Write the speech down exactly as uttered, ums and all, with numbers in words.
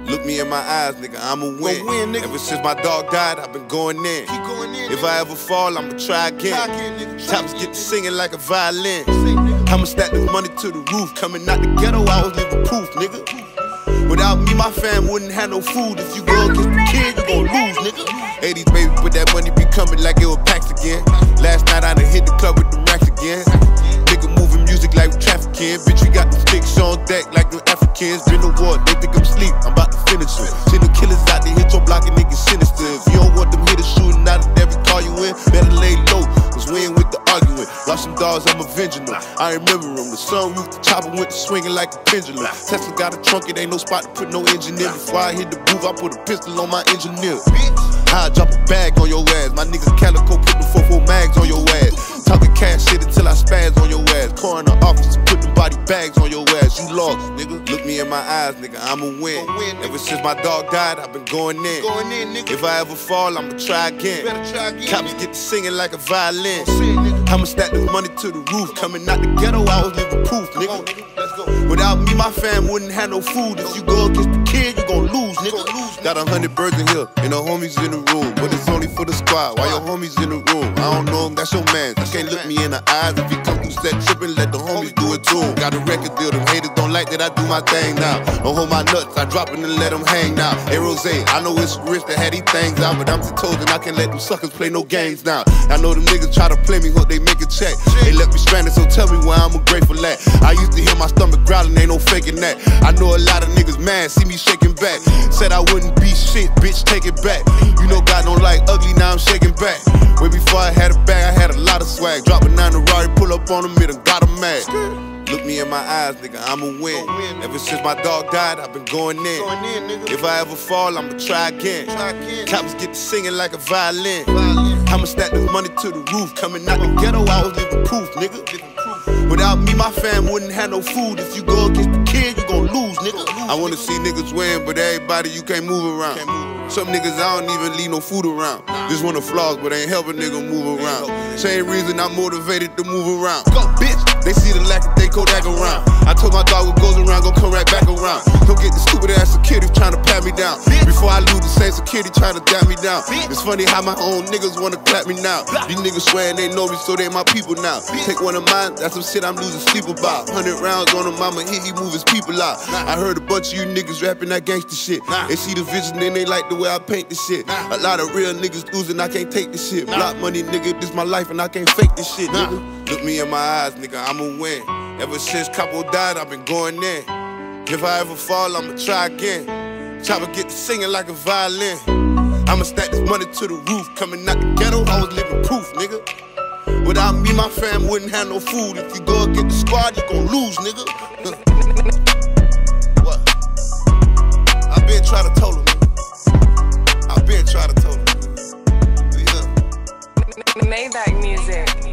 Look me in my eyes, nigga, I'ma win. win nigga. Ever since my dog died, I've been going in. Keep going in, If nigga. I ever fall, I'ma try again. Try again, nigga. Try Choppers again, get to nigga. singing like a violin. Sing, nigga. I'ma stack this money to the roof. Coming out the ghetto, I was living proof, nigga. Without me, my fam wouldn't have no food. If you go against the kid, you gon' lose, nigga. eighties, baby, but that money be coming like it was packs again. Last night I done hit the club with the racks again. Nigga moving music like we trafficking. Bitch, we got the sticks on deck like the Africans. Been to war, they think I'm sleep. I'm about to finish it. Send the killers out, they hit your block and niggas sinister. If you don't want them hitters shooting out of every car you in, better lay low, cause we ain't with the arguing. Lost some dogs, I'm avenging them. I remember them. The sunroof, the chopper went to swinging like a pendulum. Tesla got a trunk, it ain't no spot to put no engine in. Before I hit the booth, I put a pistol on my engineer. I drop a bag on your ass. My niggas Calico put the four four mags on your ass. Talking cash shit until I spaz on your ass. Coroner office, put them body bags on your ass. You lost, nigga. Look me in my eyes, nigga, I'ma win. Ever since my dog died, I've been going in. Going in, nigga. If I ever fall, I'ma try again. Better try again, Cops nigga. get to singing like a violin. Sing, nigga. I'ma stack this money to the roof. Coming out the ghetto, I was living proof, Come on, nigga. nigga. Let's go. Without me, my fam wouldn't have no food. If you go against the kid, you gon' lose, nigga. Got a hundred birds in here, and the homies in the room. But it's only for the squad, while your homies in the room. I don't know him, that's your man. You can't look me in the eyes. If you come through set trippin', let the homies do it too. Got a record deal, them haters don't like that I do my thing now. Don't hold my nuts, I drop it and let them hang now. Hey Rose, I know it's rich to have these things out, but I'm to toes and I can't let them suckers play no games now. I know them niggas try to play me, hope they make a check. They left me stranded, so tell me where I'm grateful at. I used to hear my stomach growling, ain't no faking that. I know a lot of niggas mad, see me shaking back. Said I wouldn't be shit, bitch, take it back. You know God don't like ugly, now I'm shaking back. Way before I had a bag, I had a lot of swag. Drop a nine to Rari, pull up on them, it done got 'em mad. Look me in my eyes, nigga, I'ma win. Ever since my dog died, I've been going in. Going in, nigga. If I ever fall, I'ma try again. Try again. Cops get to singing like a violin. Violin. I'ma stack this money to the roof. Coming out the ghetto, I was living proof, nigga. Living proof. Without me, my fam wouldn't have no food. If you go against the kid, you gon' lose, nigga. I wanna see niggas win, but everybody you can't move around. Can't move around. Some niggas I don't even leave no food around. Just wanna floss, but ain't help a nigga move around. Same reason I'm motivated to move around. Go, bitch. They see the lack of they Kodak around. I told my dog what goes around, gon' come right back around. Don't get the stupid ass security trying to pat me down. Before I lose the same security trying to dap me down. It's funny how my own niggas wanna clap me now. These niggas swearing they know me, so they my people now. Take one of mine, that's some shit I'm losing sleep about. Hundred rounds on him, I'ma hit, he move his people out. I heard a bunch of you niggas rapping that gangsta shit. They see the vision, then they like the way I paint this shit. A lot of real niggas losing, I can't take this shit. Block money, nigga, this my life and I can't fake this shit, nigga. Look me in my eyes, nigga, I'ma win. Ever since Capo died, I've been going in. If I ever fall, I'ma try again. Chopper get to singing like a violin. I'ma stack this money to the roof. Coming out the ghetto, I was living proof, nigga. Without me, my fam wouldn't have no food. If you go against the squad, you gon' lose, nigga. What? I been try to tell him. I been try to tell him. Yeah. Maybach music.